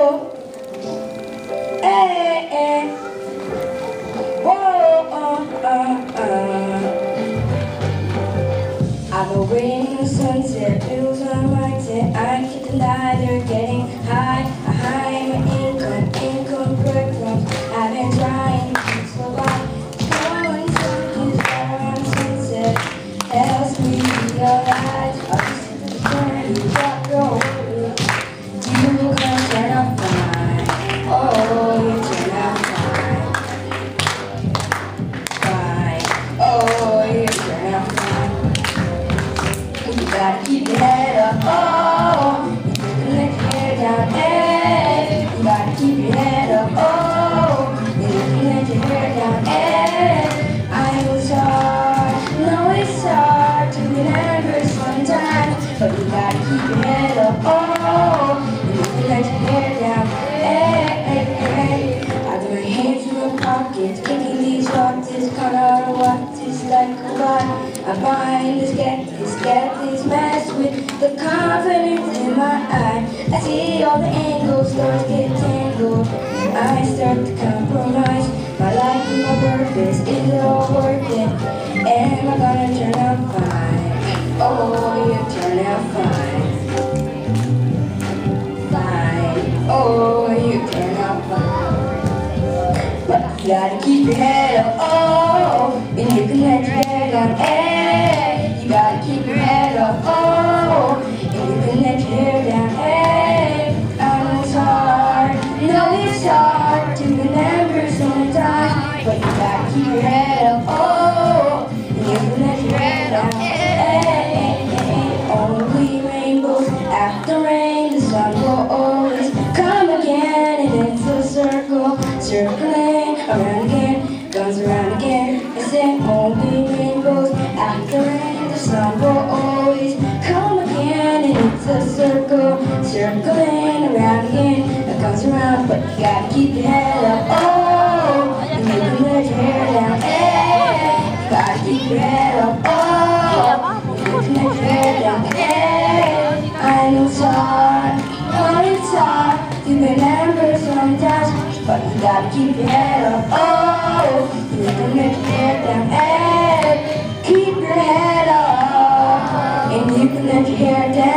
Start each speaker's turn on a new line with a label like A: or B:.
A: Hey, hey. Whoa, I've been waiting in the sunset, bills on my mindset. I can't deny they're getting high. A high my income breadcrumbs. I've been trying to keep slow by. Going sun is right around sunset. Helps me realize I'll be sitting in the corner, you got your way. You can turn out fine. Oh, you turn out fine. Fine. Oh, you turn out fine. You gotta keep your head up. Oh, you can let your hair down. Hey, you gotta keep your head up. Oh, you can let your hair down. Hey, I know it's hard. No, it's hard to get angry sometimes, but you gotta keep your head up. Oh, you can let your hair down. Hey, I got my hands in my pockets, kicking these rocks. This color of what is like a lot. I'm buying this, get this mess with the confidence in my eye. I see all the angles, stars get tangled. I start to compromise my life and my purpose. Is it all worth it? Am I gonna turn out fine? Oh, you turn out fine. Fine. Oh, you turn out fine. But you gotta keep your head up. Oh, and you can let your hair down. Hey, you gotta keep your head up. Oh, and you can let your hair down. Hey, I know it's hard. No, it's hard to remember sometimes, but you gotta keep your head up. Oh, and you can let your hair down. Hey, only rainbows after rain. The sun will always come again, and it's a circle, circling around again, goes around again. I say only rainbows after rain. The sun will always come again, and it's a circle, circling around again. It comes around, but you gotta keep your head up. Oh, and you can let your hair down. Hey, you gotta keep your head up. Oh, you can let your hair down. Hey, I know it's hard, oh, it's hard to remember sometimes, but you gotta keep your head up. Oh, you can let your hair down. Hey, keep your head up, and you can let your hair down.